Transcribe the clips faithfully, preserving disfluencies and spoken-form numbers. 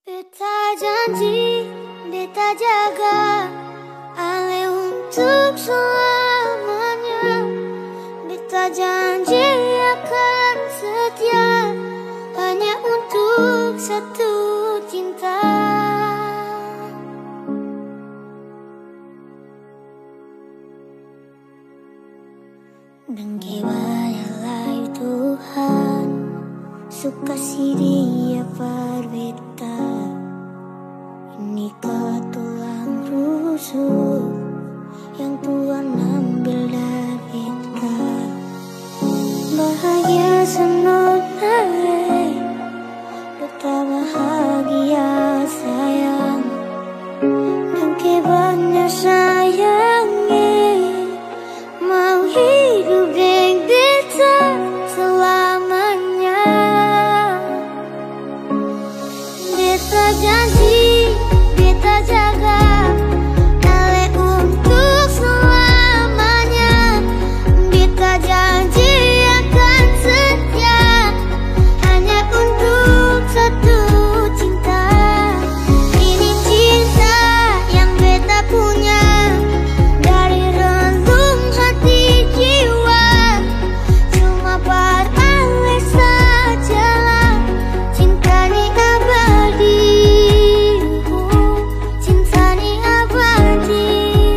Beta janji, beta jaga Ale untuk selamanya. Beta janji akan setia hanya untuk satu cinta. Dan kewayalah Tuhan suka si dia berbeda. Ini tulang rusuk yang Tuhan ambil dari kita. Bahagia senonai, betapa bahagia sayang. Dan kebanyak sayangi, mau hidup dengan beta selamanya. Beta janji, beta jaga Ale untuk selamanya. Beta janji akan setia hanya untuk satu cinta. Ini cinta yang beta punya dari relung hati jiwa. Cuma pada Ale sajalah cinta ni abadi. Cinta ni abadi.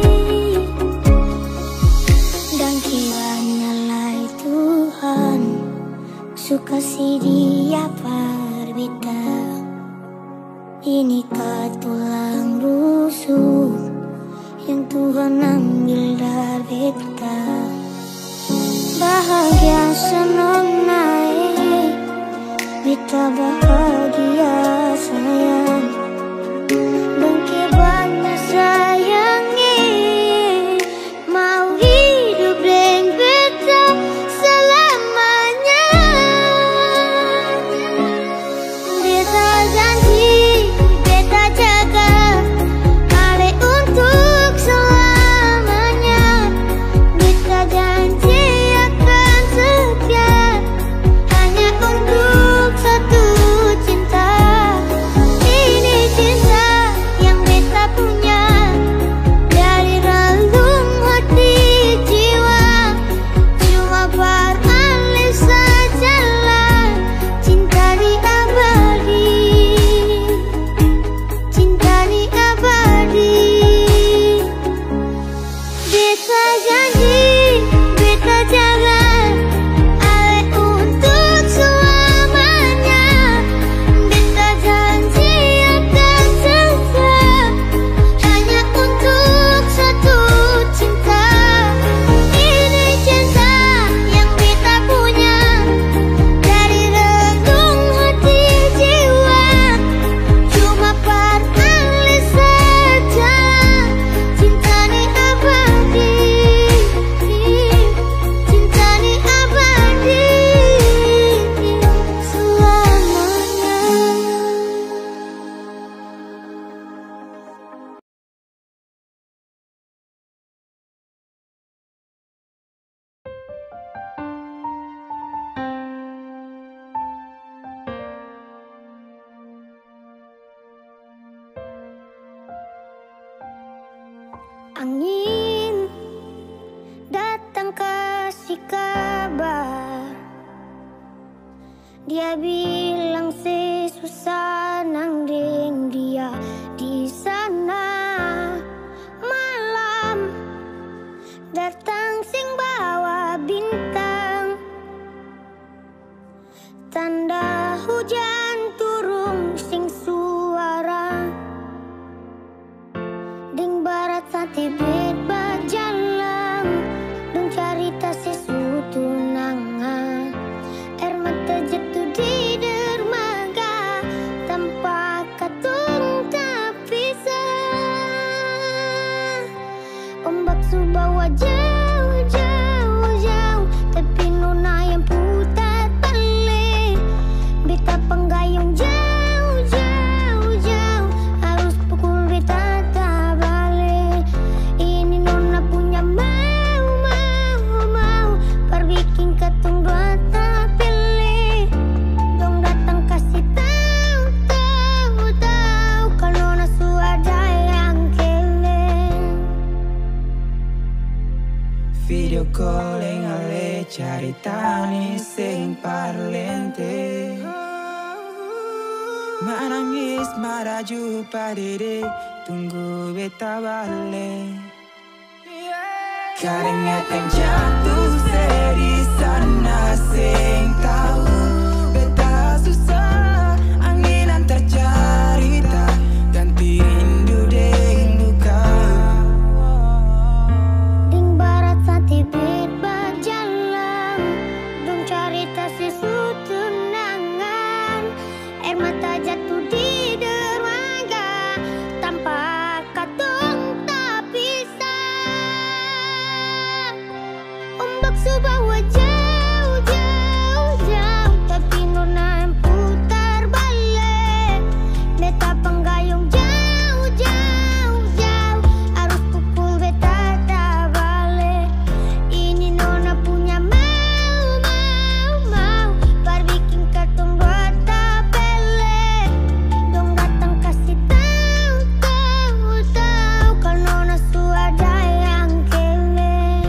Dan kiranya lah Tuhan suka si dia berbeda. Ini tulang rusuk yang Tuhan ambil dari beta. Bahagia senonai, beta bahagia sayang. Dan kebanyak sayangi, mau hidup dengan beta selamanya. Beta janji, beta jaga Ale untuk selamanya. Beta janji akan setia hanya untuk satu cinta. Ini cinta yang beta punya dari relung hati jiwa. Cuma pada Ale sajalah cinta ni abadi. Cinta ni abadi. Beta janji, beta jaga Ale untuk selamanya. Beta janji akan setia hanya untuk satu cinta. Ini cinta yang beta punya dari relung hati jiwa. Cuma pada Ale saja cinta ni abadi. Cinta ni abadi selamanya. Angin datang kasih kabar. Dia bilang si susah nang deng dia di sana. Malam datang sing bawa bintang, tanda hujan turun sing suara. Ding barat sate bet berjalan, dong cerita sesuatu nanga. Air mata jatuh di dermaga, koleng ale caritani sing parlente. Manangis maraju padede tunggu beta balik. Keringat yang jatuh di sana sing tahu beta susah angin antar cerita ganti rindu deng luka. Ding barat sati bit berjalan dong cerita sesuatu tunangan air mata jatuh di dermaga tanpa katong tak bisa. Ombak subawa jauh jauh jauh tapi nona yang putar balik. Beta penggayung jauh jauh jauh harus pukul beta tak balik. Ini nona punya mau mau mau barbikin katong dua tapele. Dong datang kasih tahu tahu tahu kalau nona su ada yang kele.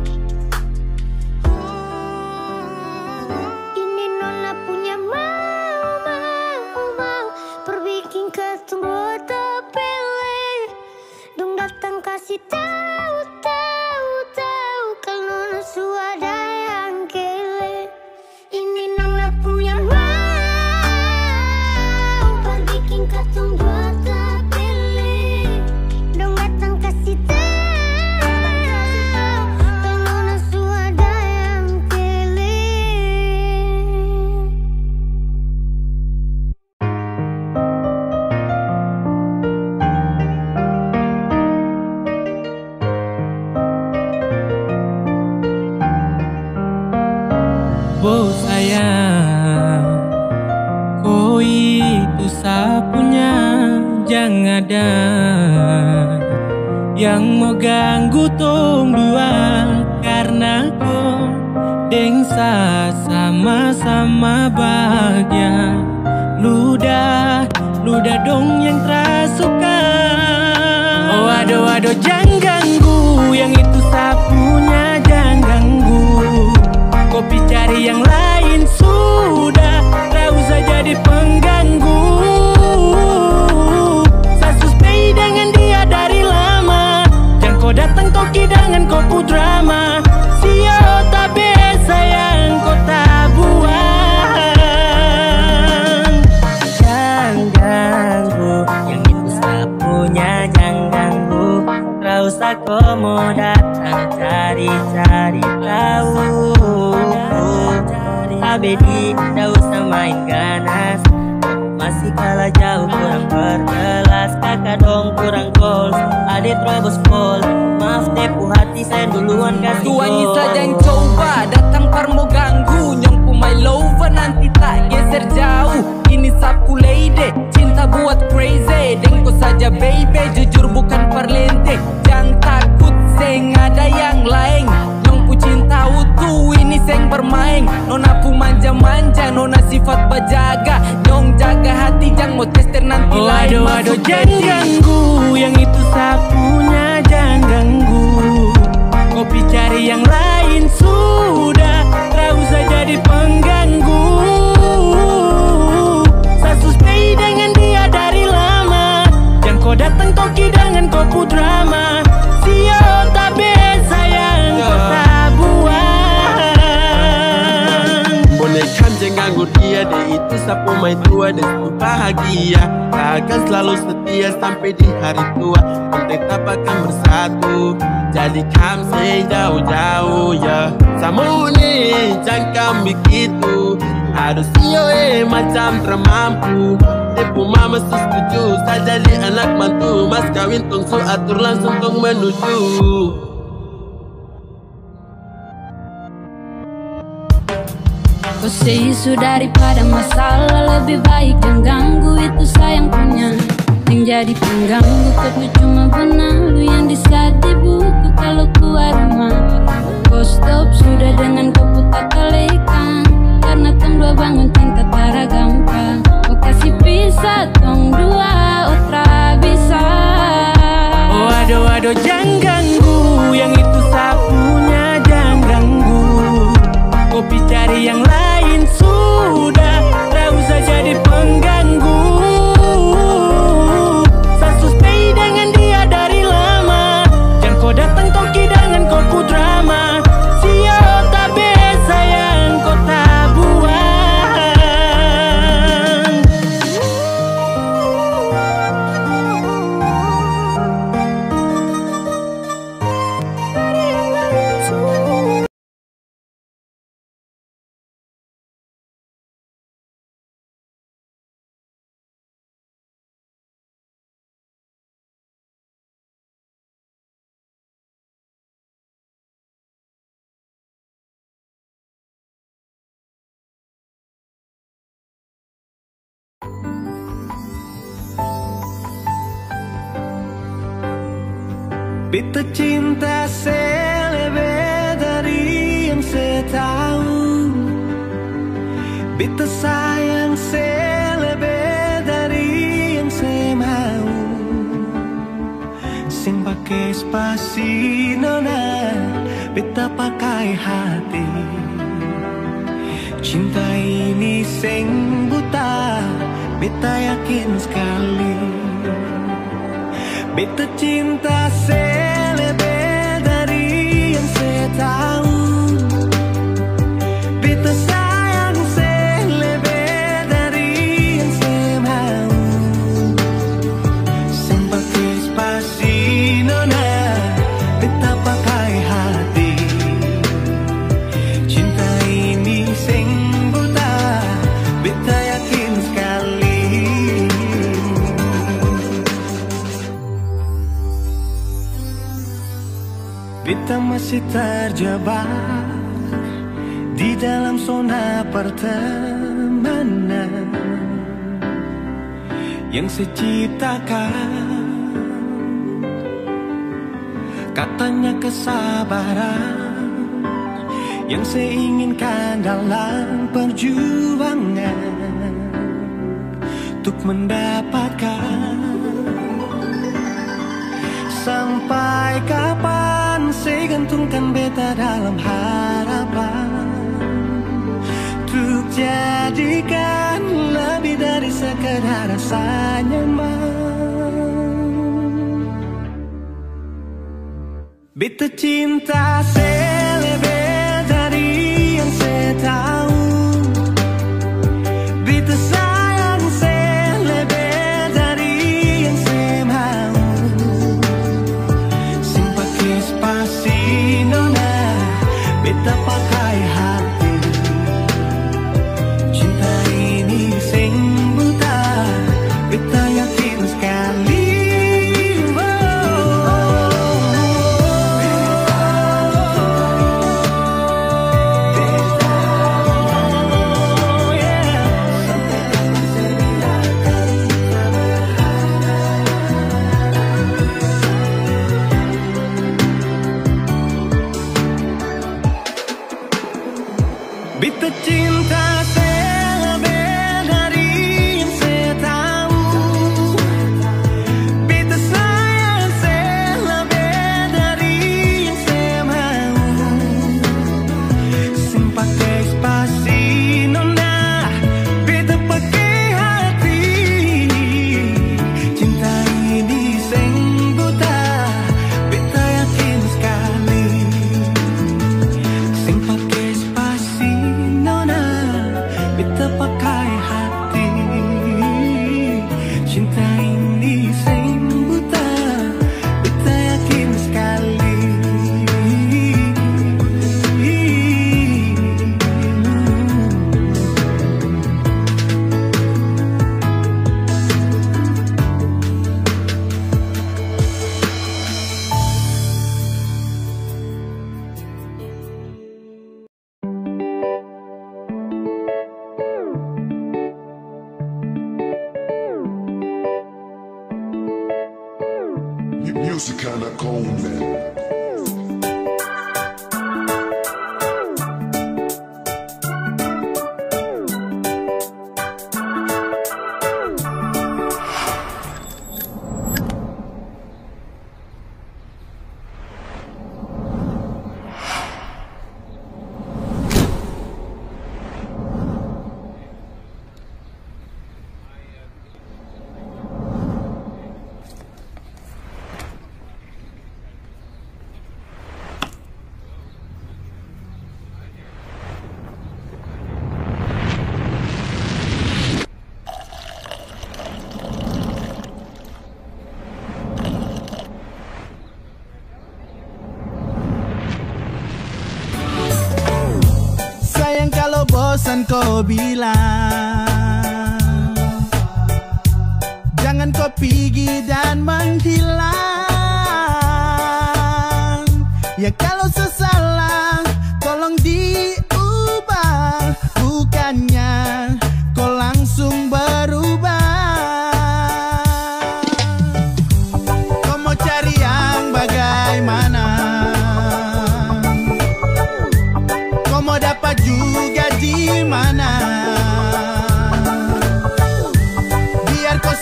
Ini nona punya mau mau mau perbikin katong dua tapele. Dong datang kasih tahu tahu tahu kalau nona su ada yang kele. Ini nona punya mau perbikin katong dua tapele. Dong datang kasih tahu kalau nona su ada yang kele. Oh sayang, kau itu sapunya, jangan ada yang mau ganggu tong dua. Karena kau dengsa sama-sama bahagia. Ludah, ludah dong yang terasuka. Oh aduh aduh jangan ganggu, yang itu sapunya jangan ganggu. Kopi cari yang lain sudah, tak usah jadi pengganggu. Saya suspei dengan dia dari lama. Jangan kau datang toki dengan kopu drama. Sio tapi sayang kau tak buang. Jangan ganggu, yang itu sapunya jangan ganggu. Tak usah kau mau datang cari-cari tahu. Abedi, tak usah main ganas. Masih kalah jauh kurang berkelas. Kakak dong kurang goals, adik terobos pol. Maaf tepu hati saya duluan kasih gol. Tuannya saja yang coba datang par mau ganggu. Nyongku my lover nanti tak geser jauh. Ini sapu lady, cinta buat crazy. Dengko saja baby, jujur bukan parlente. Jangan takut seng ada yang lain. Nyongku cinta utuh, ini seng bermain. Nona pu manja-manja, nona sifat bajaga. Nyong jaga hati, jangan mau tester nanti Oh lain aduh masuk aduh jangan hati. ganggu, yang itu sapunya jangan ganggu. Kopi cari yang lain sudah, tak usah jadi pengganggu. Saya suspei dengan dia dari lama. Jangan kau datang toki dengan kopu drama. Sio tapi sayang kau tak buang. Bonekam jangan ganggu dia, dia itu sapu main tua dan sapu bahagia. Akan selalu setia sampai di hari tua. Kita akan bersatu, jadikan saya jauh-jauh ya. Sama nih jangan begitu. Harus sio eh macam termampu. Tepu mama setuju, saya jadi anak mantu. Mas kawin tong su atur langsung tong menuju. Kau say isu daripada masalah, lebih baik yang ganggu itu sayang punya. Yang jadi pengganggu kau cuma benalu yang di saat di buku kalau keluar rumah. Kau stop sudah dengan kau putar kalekan. Karena tong dua bangun cinta tara gampang. Kau kasih pisah tong dua otra bisa. Oh aduh aduh jangan ganggu, yang itu sapunya jangan Beta cinta selebih dari yang saya tahu. Beta sayang selebih dari yang saya mau. Sing pakai spasi nona, beta pakai hati. Cinta ini sing buta, beta yakin sekali. Beta cinta selebih dari yang saya tahu. Beta sayang selebih dari yang saya mau. Sing pakai spasi nona, beta pakai hati. Cinta ini sing buta, beta yakin sekali. Beta masih terjebak di dalam zona pertemanan yang saya ciptakan. Katanya kesabaran yang saya inginkan dalam perjuangan untuk mendapatkan. Sampai kapan saya gantungkan beta dalam harapan untuk jadikan lebih dari sekedar rasa nyaman. Beta cinta selebih dari yang saya tahu. Beta sayang selebih dari yang saya mau. Sing pakai spasi nona, beta pakai hati. Cinta ini sing buta, beta yakin sekali. Beta cinta selebih dari yang saya tahu. Beta sayang selebih dari yang saya mau. Sing pakai spasi nona, beta pakai hati. Cinta ini sing buta, beta yakin sekali. Sing pakai spasi nona, beta pakai hati. Cinta ini sing buta, beta yakin sekali. Music kinda cold, man. Sayang kalau bosan kau bilang, jangan kau pergi dan menghilang. Ya kalau sesalah tolong diubah, bukannya kau langsung berubah. Kau mau cari yang bagai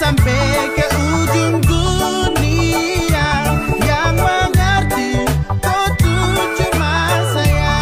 sampai ke ujung dunia. Yang mengerti kau tuh cuma saya.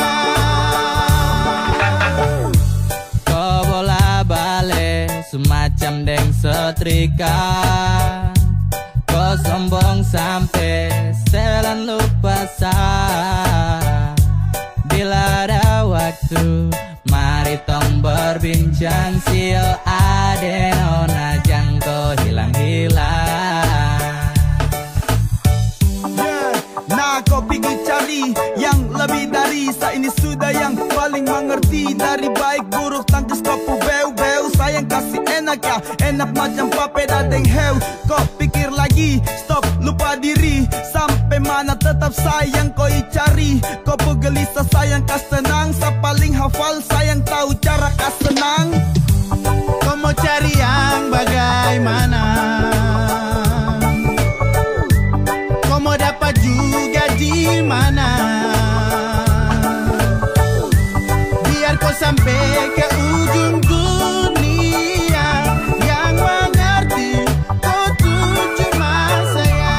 Kau bola balik semacam deng setrika. Kau sombong sampai selan lupa sah. Bila ada waktu mari tong berbincang. Sio adeno najang kau hilang-hilang. Yeah. Nah kau pergi cari yang lebih dari saya ini sudah yang paling mengerti. Dari baik buruk tangkis kau beu-beu. Sayang kasih enak ya, enak macam papeda deng heu. Kau pikir lagi, stop lupa diri. Sampai mana tetap sayang kau cari. Kau gelisah sayang kas tenang. Sa paling hafal sayang tahu cara kas senang. Kau mau cari yang bagaimana? Kau mau dapat juga di mana? Biar kau sampai ke ujung dunia. Yang mengerti kau tuh cuma saya.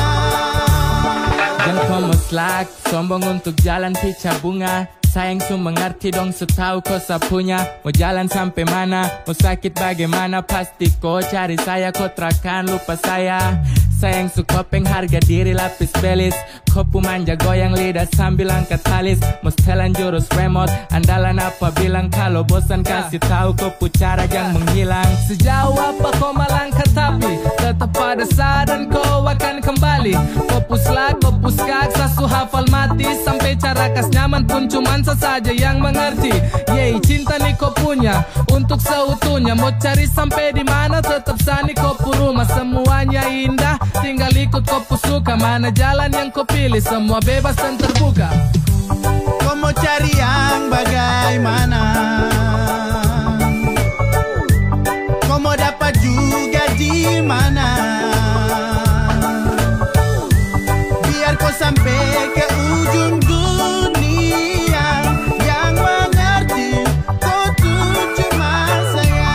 Dan kau muslak sombong untuk jalan pica bunga. Sayang su mengerti dong setahu kau sapunya. Mau jalan sampai mana, mau sakit bagaimana. Pasti kau cari saya, kau terakan lupa saya. Sayang su kopeng harga diri lapis belis. Kopu manja goyang lidah sambil angkat talis. Mau setelan jurus remote, andalan apa bilang. Kalau bosan kasih tahu kopu cara jangan menghilang. Sejauh apa kau melangkah tapi tetap pada saat dan kau akan kembali. Kopu slag, kopu skak, sasu hafal mati. Sampai cara kas nyaman pun cuman saja yang mengerti. Yeay cinta nih kau punya untuk seutuhnya. Mau cari sampai di mana tetap sani kopu rumah. Semuanya indah tinggal ikut kopu suka. Mana jalan yang kau pilih semua bebas dan terbuka. Kau mau cari yang bagaimana? Kau mau dapat juga di mana? Biar kau sampai ke ujung dunia. Yang mengerti kau tuh cuma saya.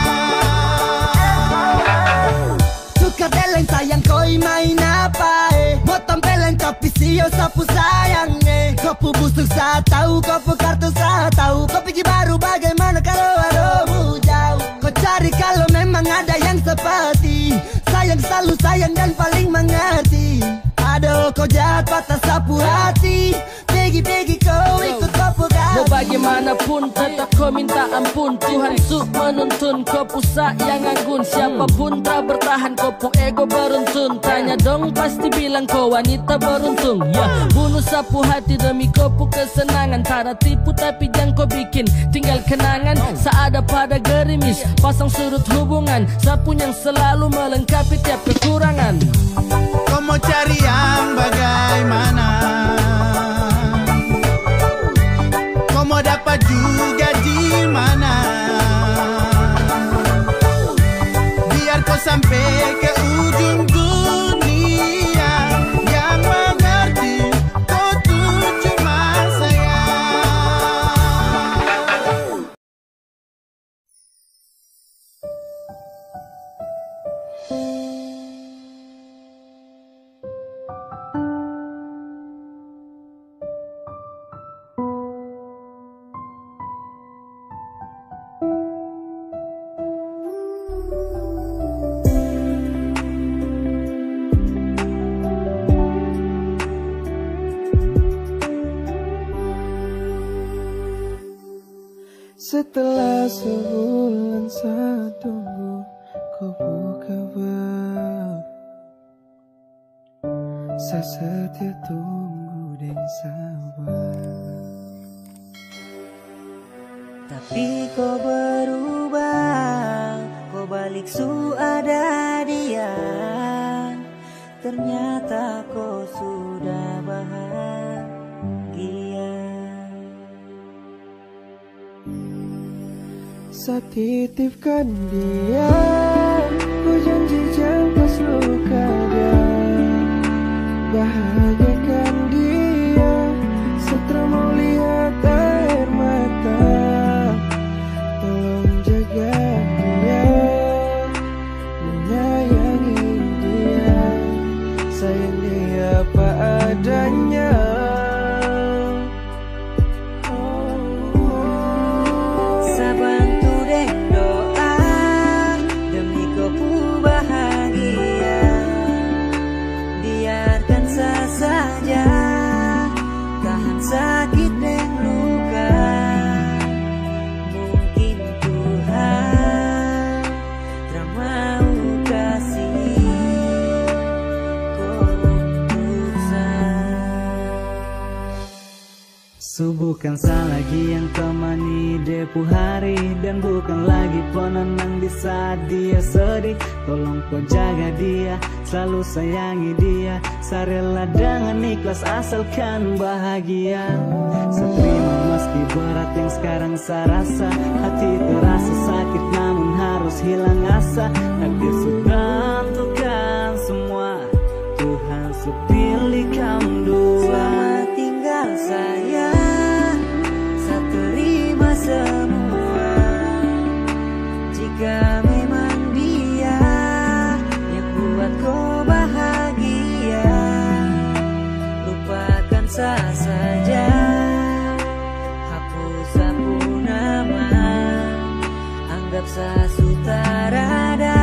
Suka deleng sayang kau main apa eh? Mau tampilin tapi sio sapu sayang eh. Kopu busuk saat tahu, kopu kartu saat tahu. Kau pergi baru bagaimana kalau aduh jauh. Kau cari kalau memang ada yang seperti sayang selalu sayang dan paling mengerti. Aduh kau jahat patah sapu hati. Pergi-pergi kau ikut kopu kami. Mau bagaimanapun tetap kau minta ampun. Tuhan su menuntun kau pusak yang anggun. Siapapun tak bertahan kopu ego beruntun. Tanya dong pasti bilang kau wanita beruntung. Ya bunuh sapu hati demi kopu kesenangan. Tara tipu tapi jangan kau bikin tinggal kenangan. Seada pada gerimis pasang surut hubungan. Sapu yang selalu melengkapi tiap kekurangan. Kau mau cari yang bagaimana? Kau mau dapat juga di mana? Biar kau sampai ke ujung dunia. Yang mengerti kau tuh cuma saya. Setelah sebulan saya tunggu kau buka kabar. Saya setia tunggu dan sabar. Tapi kau berubah, kau balik su ada dia. Ternyata kau sudah bahagia. Saya titipkan dia, ku janji jangan pas luka dia. Bahagiakan dia, setelah mau lihat air mata. Tolong jaga dia, menyayang. Bukan saya lagi yang temani depu hari, dan bukan lagi penenang di saat dia sedih. Tolong kau jaga dia, selalu sayangi dia. Saya rela dengan ikhlas asalkan bahagia. Saya terima meski berat yang sekarang saya rasa. Hati terasa sakit namun harus hilang asa. Takdir sudah tentukan semua, Tuhan supilih kamu dua. Selamat tinggal sayang, saya terima semua. Jika memang dia yang buat kau bahagia, lupakan saya saja, hapus sapu nama, anggap saya sutarada.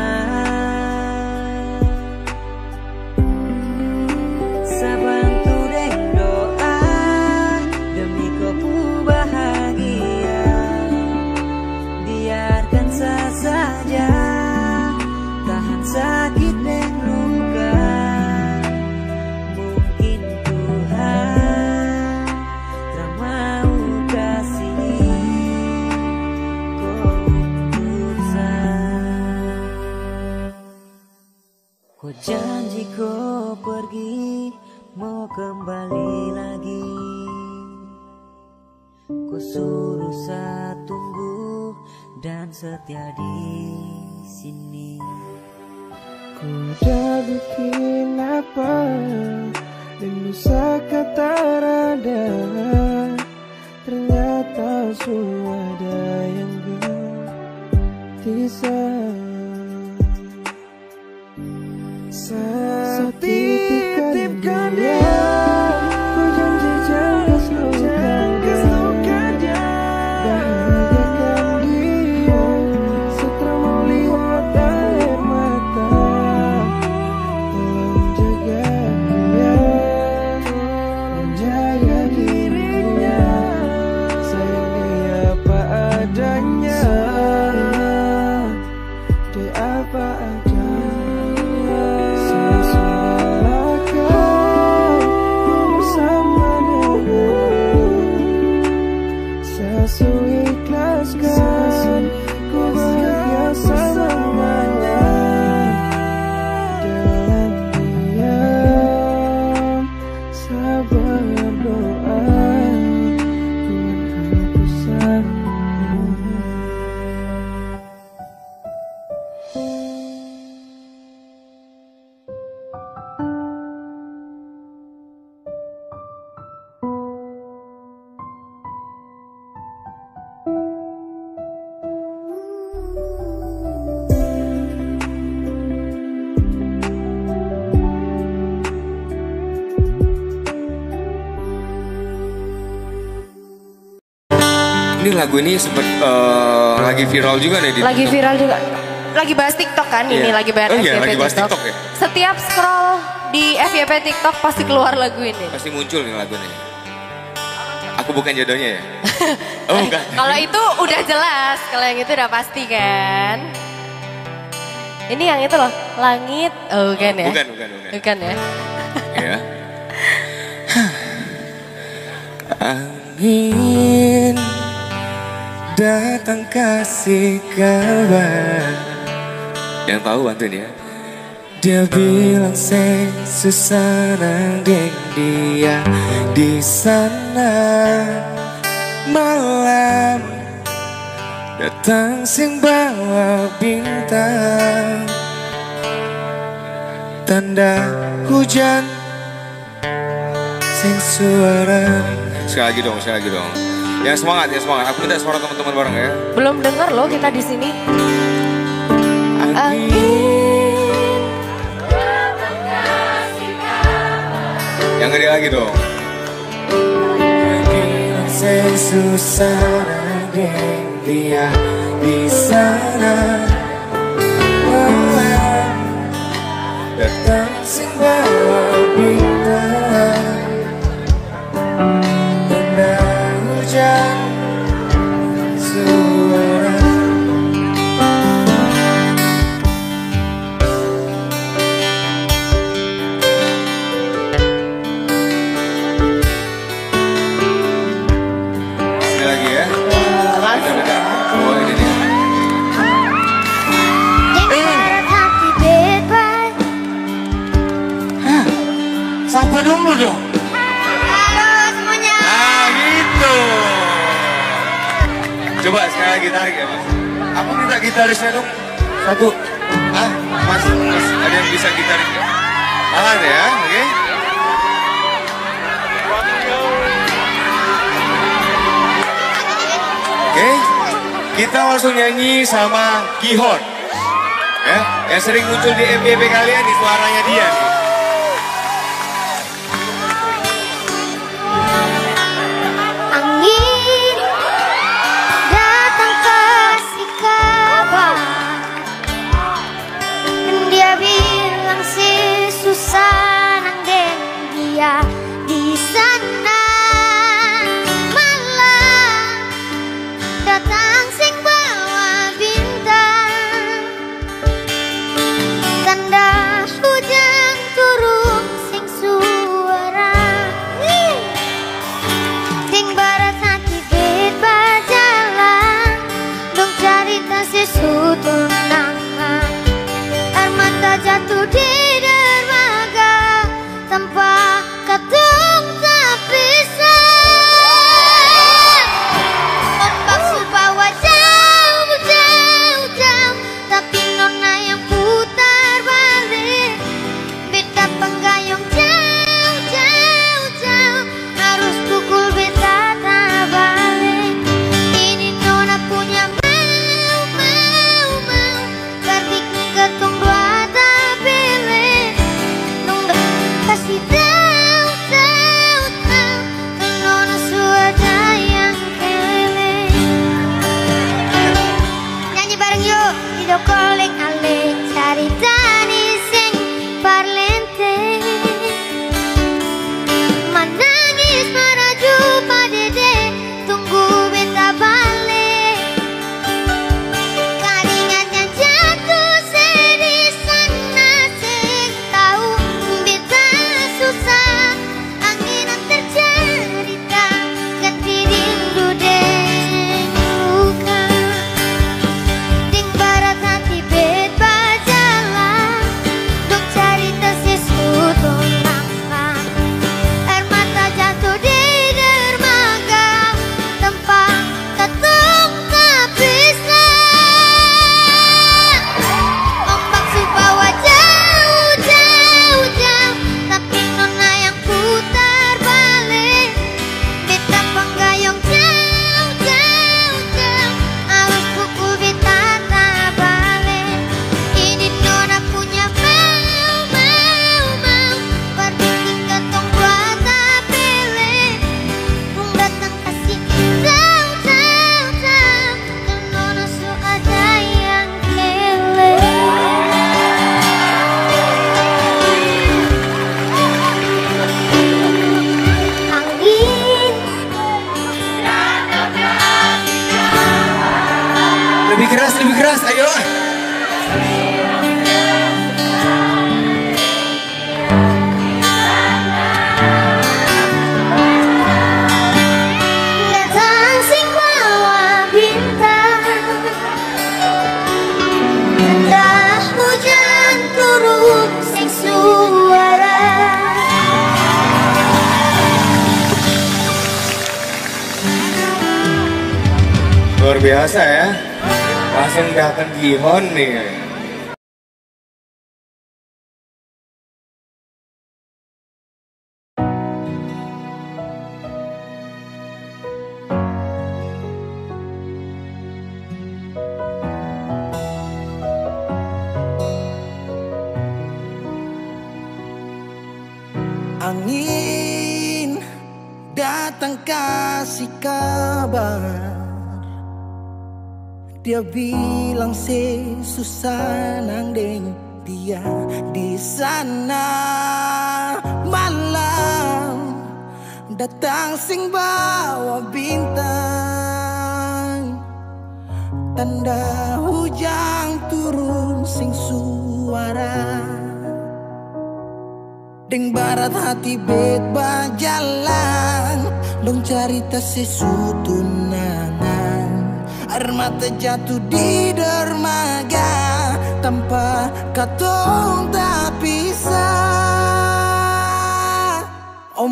Saya bantu dengan doa demi kau bahagia. Biarkan saya saja tahan sakit dan luka. Mungkin Tuhan tak mau kasih kau untuk saya. Kau janji kau pergi, mau kembali lagi. Kau suruh saya tunggu dan setia di sini. Ku udah bikin apa, rindu sekata rada. Ternyata semua ada yang gelisah. Titipkan dia, ku janji jangan selukan dia. Bahagiakan dia, setelah melihat air mata. Tolong jaga dia, menjaga dirinya. Sayang dia apa adanya, dia apa adanya. Saya ikhlaskan, ku bahagia selamanya dengan dia. Saya berdoa Tuhan hapuskan. Ini lagu ini sempet uh, lagi viral juga nih di Lagi TikTok. viral juga. Lagi bahas TikTok kan ini, Iya. lagi bahas Oh F Y P iya, lagi bahas TikTok. TikTok ya? Setiap scroll di F Y P TikTok pasti keluar lagu ini. Pasti muncul nih lagu ini. Aku bukan jodohnya ya? Oh bukan. Kalau itu udah jelas, kalau yang itu udah pasti kan. Ini yang itu loh, langit. Oh bukan ya? Bukan, bukan, bukan. Bukan ya? Ya. Angin datang kasih kabar. Yang tahu bantuin ya. Dia bilang saya susah nanding dia di sana. Malam datang sing bawa bintang, tanda hujan sing suara. Sekali lagi dong, sekali lagi dong. Yang semangat, ya semangat. Aku minta suara teman-teman bareng ya. Belum dengar loh kita di sini. Angin. Yang gede lagi dong. Saya susah nanding dia di sana. Malam datang sing bawa bintang, tanda hujan suara. dulu dong. Halo semuanya. Nah gitu. Coba sekali lagi tarik ya mas. Aku minta gitarisnya dong. Satu. Ah, mas, mas, ada yang bisa gitaris ya? Tahan ya, oke? Okay? Oke, okay. Kita langsung nyanyi sama Gihon. Ya, yang sering muncul di M B B kalian di suaranya dia nih. Angin datang kasih kabar, dan dia bilang si susah nanggen dia di sana. Malam datang sing bawa bintang, tanda hujan turun sing suara. Ting barat hati bet berjalan, dong cerita sesuatu nangan. Air mata jatuh di dermaga, tanpa katung tak bisa. Ombak subawa jauh, jauh, jauh, tapi nona yang putar balik. Beta penggayung jauh, jauh, jauh, harus pukul beta tak balik. Ini nona punya mau, mau, mau, berbikin ketong dua tak pilih. Nong kasih tahu, tahu, tahu, ke nona suada yang keliling. Nyanyi bareng yuk, hidup kolek alik, cari tani sing parlente. Menangis meraju padede, tunggu beta balik. Keringat yang jatuh sedih sana, sing tahu beta susah. Anginan tercerita, ganti rindu deng luka. Ding barat hati bet berjalan, dong cerita sesuatu nangka. Air mata jatuh di dermaga, tempat katung tak bisa. Ombak subawa jauh, jauh, jauh, tapi nona yang putar balik. Beta penggayung jauh, jauh, jauh, harus pukul beta tak balik. Ini nona punya mau, mau, mau, berbikin ketong dua tak pilih. Nung datang kasih tahu, tahu, tahu, ke nona su ada yang kelih. Angin Lebih keras, lebih keras, ayo. datang sing bawa bintang, tanda hujan turun sing suara. Luar biasa ya. Langsung datang Gihon nih. Angin datang kasih kabar, dia bilang si susah nang deng dia di sana. Malam datang sing bawa bintang, tanda hujan turun sing suara. Deng barat hati bet berjalan, dong cerita sesuatu nangan. Air mata jatuh di dermaga, tanpa katong tak bisa.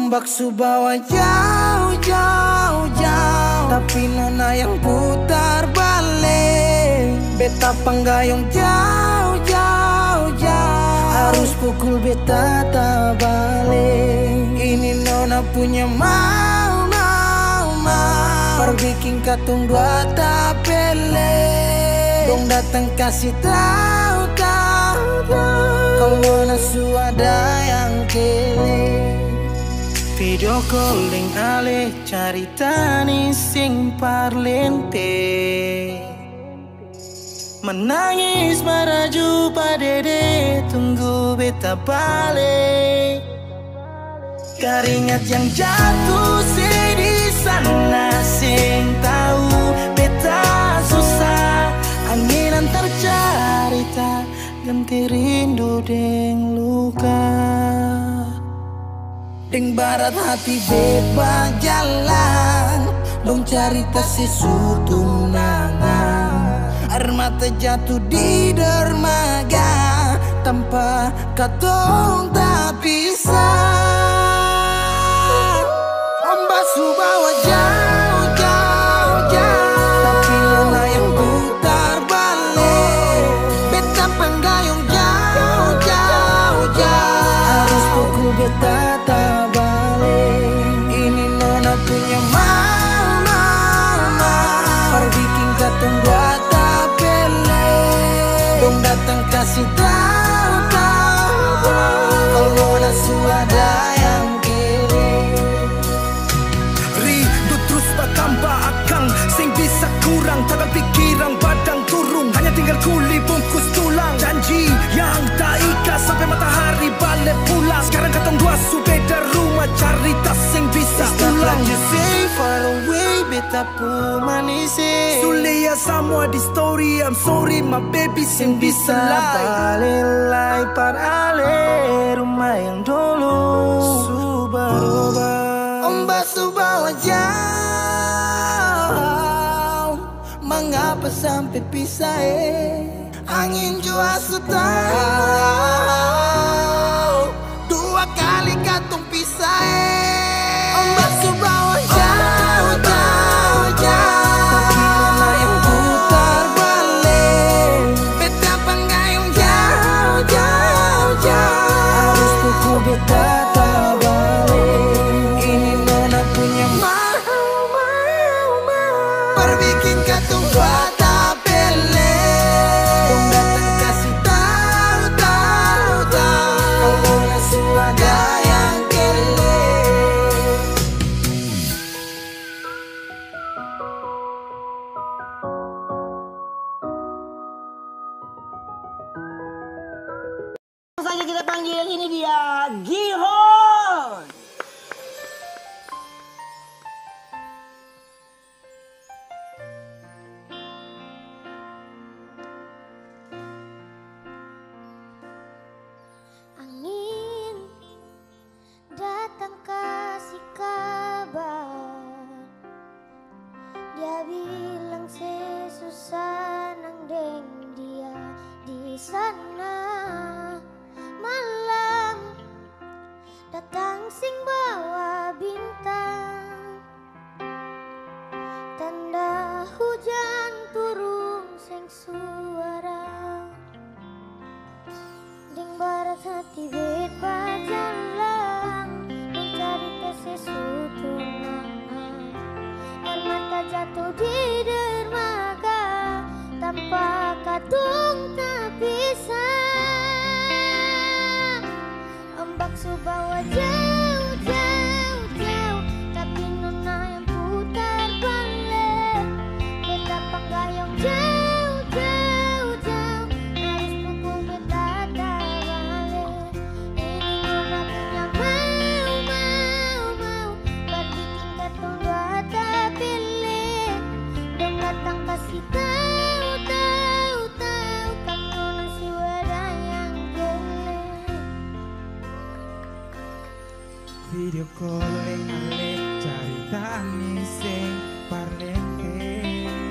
Ombak subawa jauh jauh jauh, tapi nona yang putar balik. Beta panggayung jauh jauh jauh, harus pukul beta tak balik. Ini nona punya mau mau mau, perbikin katung dua tak pele. Dong datang kasih tahu tahu kalau nona suada yang kele. Video calling ale carita ni sing parlente, menangis maraju padede tunggu beta balik. Keringat yang jatuh sih di sana sing tahu beta susah. Angin antar carita ganti rindu deng luka. Deng barat hati bebas jalan, dong cerita sesuatu nangan. Air mata jatuh di dermaga, tanpa katong tak bisa. Ombak subawa jauh jauh jauh, tapi nona yang putar balik. Beta panggayung jauh jauh jauh, harus pukul beta tak balik. Ini nona punya mau mau mau, perbikin katung dua tak pele. Dong datang kasih tahu tahu kalau nona suada yang kiri. Rindu terus bertambah akang, sing bisa kurang takkan pikiran badang turung. Hanya tinggal kuli bungkus tulang, janji yang tak ikhlas sampai matahari balik pulang. Sekarang katong dua su beda rumah, cari tas sing bisa ulang. You say far away beta pu manise, Sulia semua di story, I'm sorry my baby sing bisa balelai par ale rumah yang dulu subarubah. Ombak subawa jauh, mengapa sampai pisah eh? Angin jua tahu dua kali katung pisah eh. Ombak subawa jauh jauh jauh, tapi nona yang putar balik. Beta panggayung jauh jauh jauh, harus pukul beta tak balik. Ini nona punya mau mau mau, perbikin katung dua tak pele. Dong datang kasih tahu tahu tahu kalau nona suada yang kele. Langsung saja kita panggil, ini dia Gihon. Angin datang kasih kabar, dia bilang sesusah nang deng dia di sana. Malam datang sing bawa bintang, tanda hujan turun sing suara. Ding barat hati bebas jalan, mencari sesuatu nangan. Air mata jatuh di dermaga, tanpa katung tak bisa. Ombak subawa jauh jauh jauh, tapi nona yang putar balik. Beta panggayung jauh jauh jauh, harus pukul beta tak balik. Ini nona punya mau mau mau, berbikin katung dua tak pilih. Dong datang kasih tahu tahu tahu kan nona suara yang gele. Video calling ale carita ni sing parlente,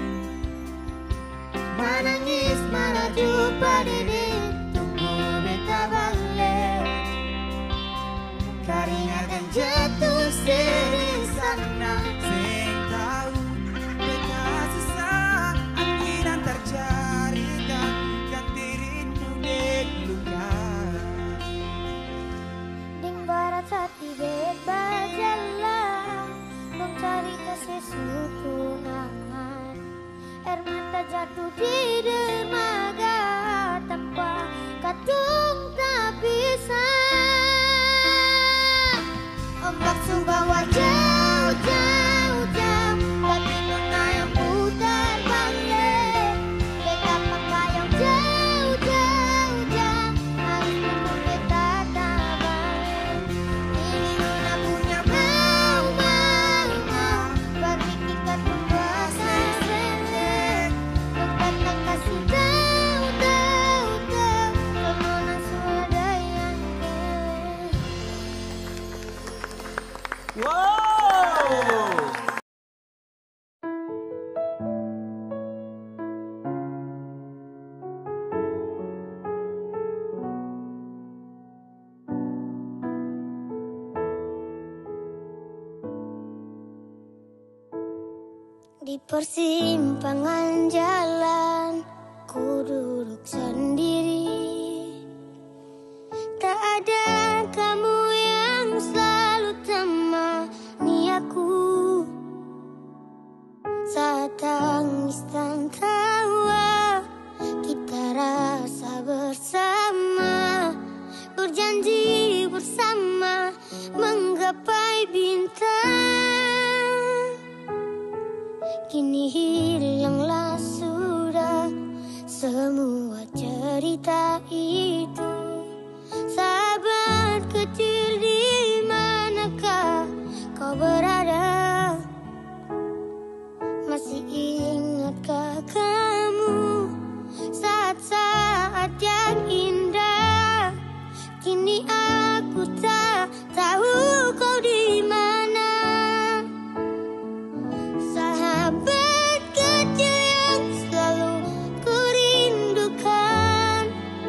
Menangis maraju padede tunggu beta balik. Keringat yang jatuh Wow. Di persimpangan jalan ku duduk sendiri. Tak ada kamu yang selalu temani aku. Saat tangis dan tawa kita rasa bersama. Berjanji bersama menggapai bintang. Kini hilanglah sudah semua cerita itu. Sahabat kecil, di manakah kau berada? Masih ingatkah kamu saat-saat yang indah? Kini aku tak tahu kau di mana. Sahabat kecil yang selalu ku rindukan,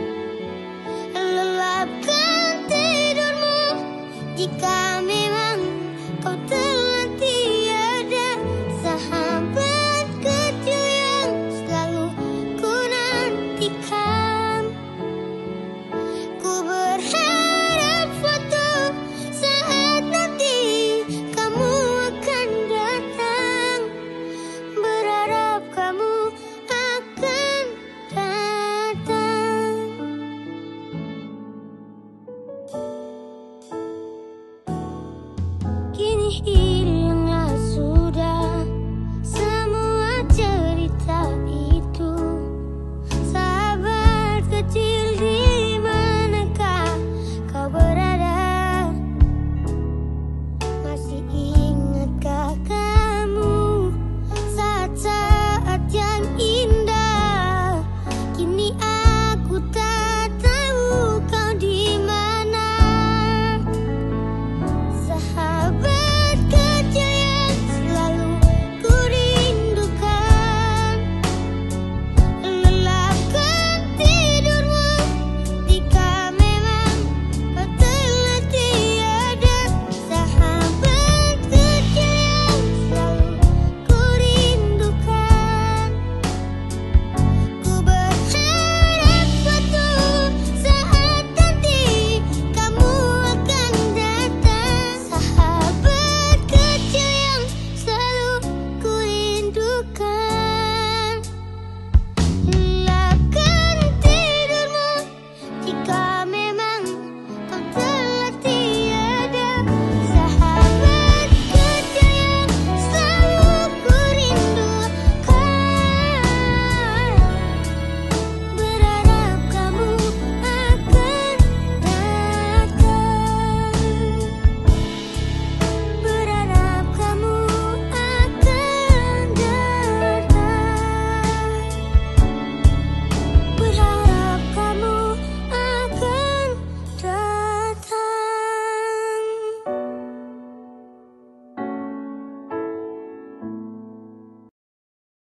lelapkan tidurmu jika memang kau telah tiada. Sahabat kecil yang selalu ku nantikan, ku berharap suatu saat nanti kamu akan datang. Berharap kamu akan datang. Kini